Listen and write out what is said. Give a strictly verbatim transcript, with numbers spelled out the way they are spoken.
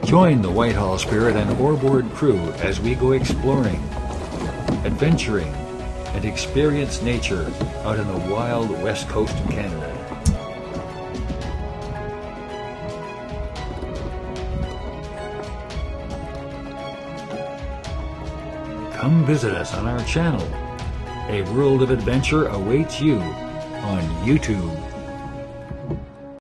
Join the Whitehall Spirit and Oar Board crew as we go exploring, adventuring, and experience nature out in the wild west coast of Canada. Come visit us on our channel. A world of adventure awaits you on YouTube.